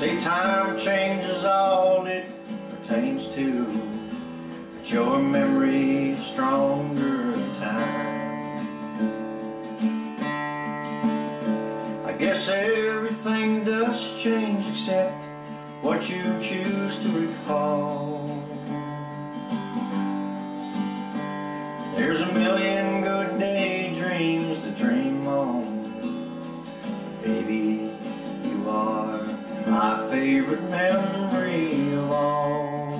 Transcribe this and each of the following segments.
Say time changes all it pertains to, but your memory's stronger than time. I guess everything does change except what you choose to recall. There's a million good daydreams to dream on. Baby, you are my favorite memory of all.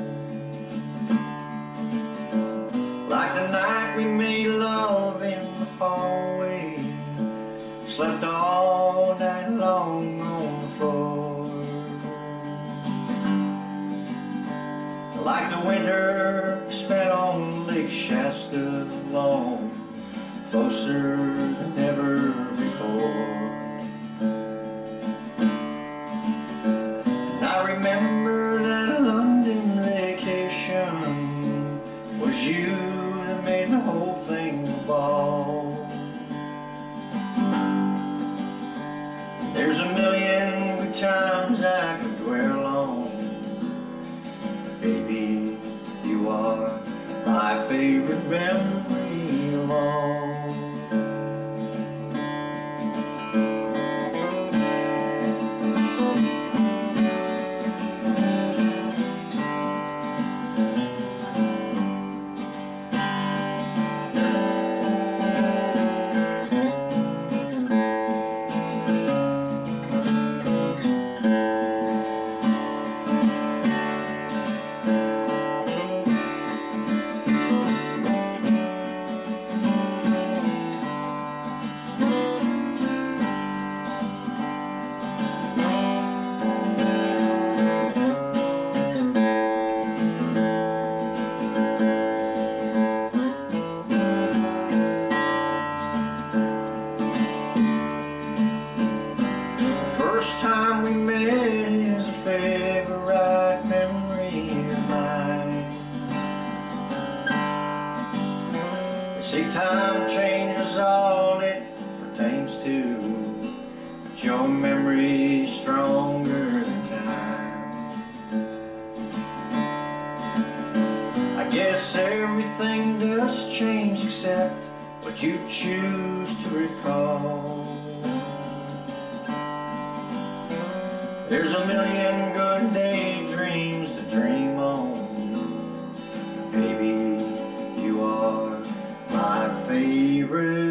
Like the night we made love in the hallway, slept all night long on the floor. Like the winter spent on Lake Shasta alone, closer than ever before. And I remember that London vacation was you that made the whole thing a ball. There's a million good times I could dwell on. Baby, you are my favorite memory of all. First time we met is a favorite memory of mine. They say time changes all it pertains to, but your memory's stronger than time. I guess everything does change except what you choose to recall. There's a million good daydreams to dream on. Baby, you are my favorite